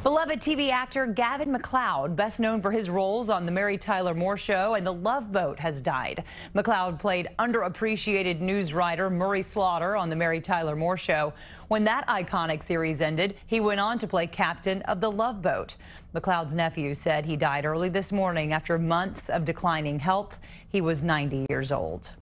Beloved TV actor Gavin MacLeod, best known for his roles on The Mary Tyler Moore Show and The Love Boat, has died. MacLeod played underappreciated news writer Murray Slaughter on The Mary Tyler Moore Show. When that iconic series ended, he went on to play captain of The Love Boat. MacLeod's nephew said he died early this morning after months of declining health. He was 90 years old.